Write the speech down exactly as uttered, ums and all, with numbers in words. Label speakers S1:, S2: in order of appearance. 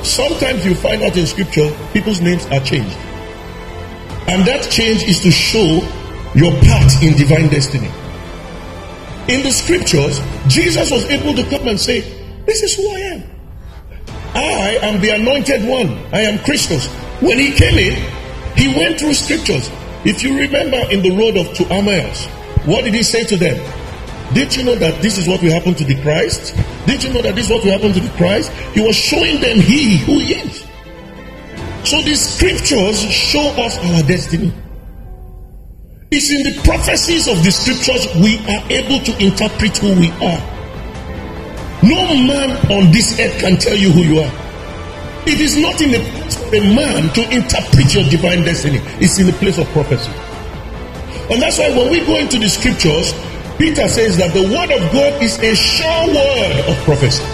S1: sometimes you find out in scripture, people's names are changed. And that change is to show your part in divine destiny. In the scriptures, Jesus was able to come and say, this is who I am. I am the anointed one. I am Christos. When he came in, he went through scriptures. If you remember in the road of to Emmaus, what did he say to them? Did you know that this is what will happen to the Christ? Did you know that this is what will happen to the Christ? He was showing them he who he is. So the scriptures show us our destiny. It's in the prophecies of the scriptures we are able to interpret who we are. No man on this earth can tell you who you are. It is not in the place of a man to interpret your divine destiny. It's in the place of prophecy. And that's why when we go into the scriptures, Peter says that the word of God is a sure word of prophecy.